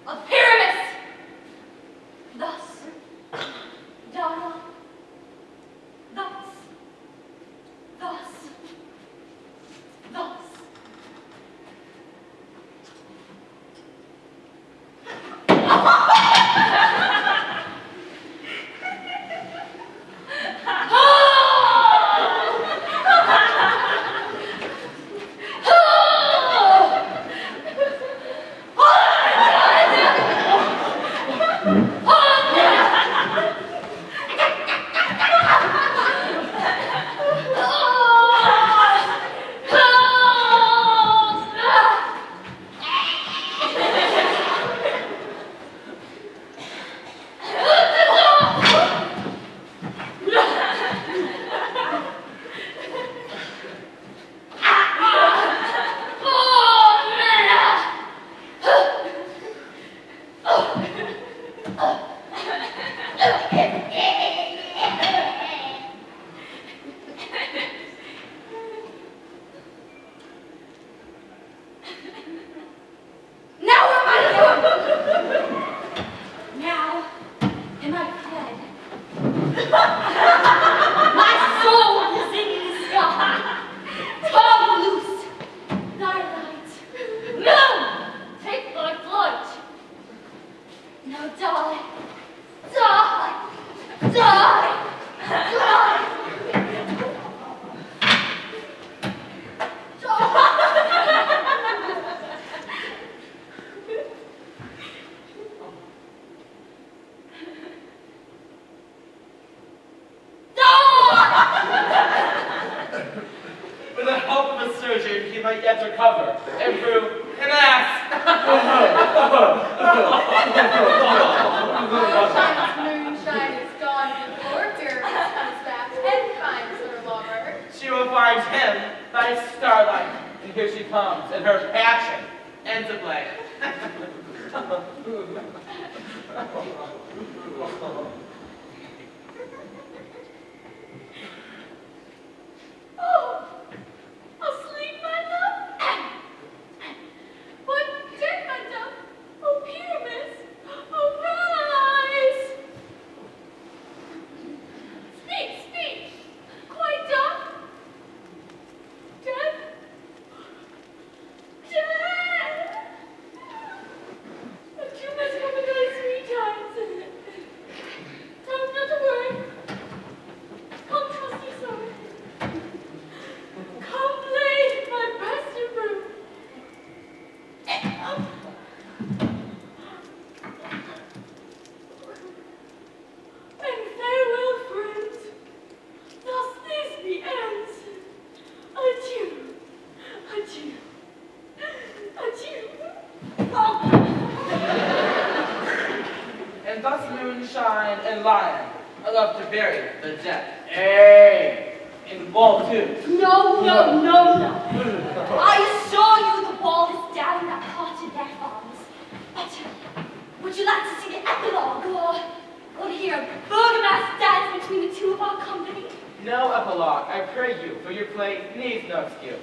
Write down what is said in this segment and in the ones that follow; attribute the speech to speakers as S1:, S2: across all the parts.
S1: of Pyramus. Thus, Dara, thus, thus, thus.
S2: With the help of a surgeon, he might yet recover, improve, and ask.
S3: Moonshine is gone before Pyramus comes back and finds her lover.
S2: She will find him by starlight, and here she comes, and her passion ends a blank.
S1: Oh, asleep, my love? But dead, my dove, oh Pyramus, arise! Speak, speak, quite dumb? Dead? Dead! But you must come and die 3 times. Tell not a word. Come, trusty sword. Come lay my breast in room. And farewell, friends. Thus this the end. Adieu. Adieu. Adieu.
S2: And thus Moonshine and Lion are left to bury the dead. Hey! In the ball too.
S1: No, no, no, no. I assure you the ball is down in that cottage at their farms. But would you like to see the epilogue or to hear a burgomaster dance between the two of our company?
S2: No epilogue, I pray you, for your play needs no excuse.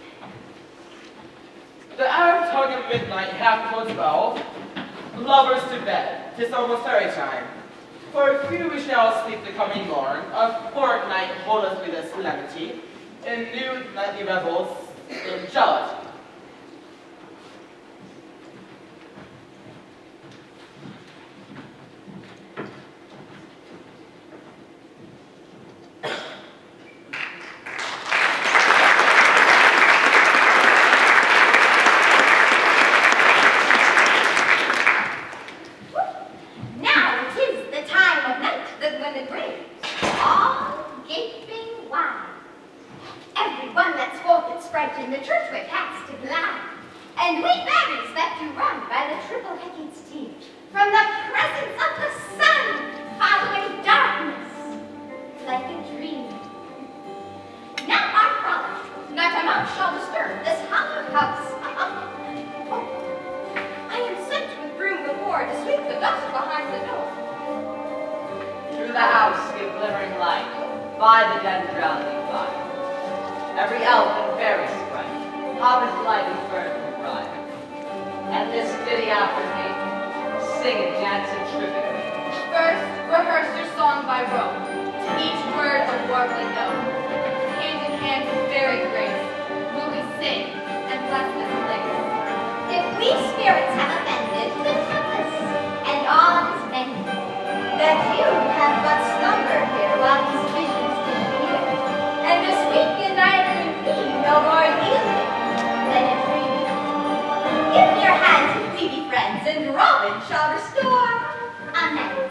S2: The hour tongue of midnight, half towards 12, lovers to bed, 'tis almost fairy time. For a few we shall sleep the coming morn, a fortnight hold us with a solemnity, and new nightly revels in jollity.
S4: And this giddy afternoon, sing and dance centrifugally.
S3: First, rehearse your song by rote, to each word a warbling note. Hand in hand with fairy grace, will we sing and bless this place.
S1: If we spirits have offended the compass, and all is mended, that you have but slumbered here while these visions did appear, and this weak and neither in thee no more yielding than in dreaming. Give me your hands if we be friends, and Robin shall restore a man.